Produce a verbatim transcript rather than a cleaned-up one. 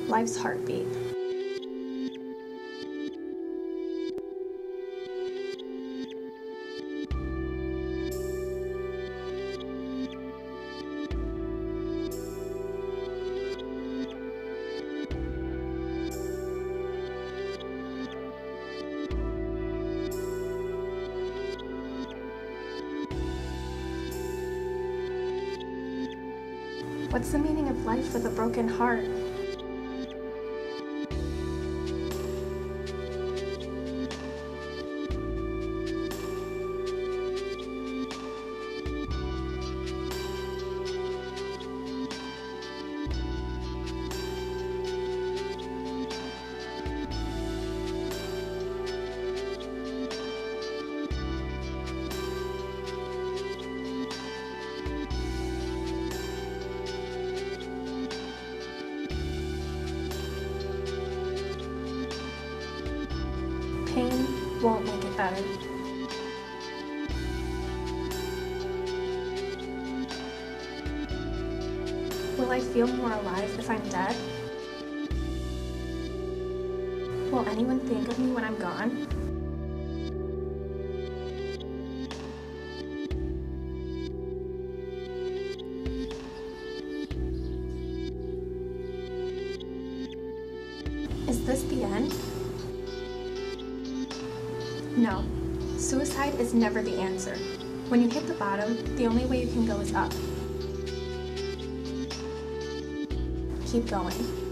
life's heartbeat. What's the meaning of life with a broken heart? Pain won't make it better. Will I feel more alive if I'm dead? Will anyone think of me when I'm gone? Is this the end? No, suicide is never the answer. When you hit the bottom, the only way you can go is up. Keep going.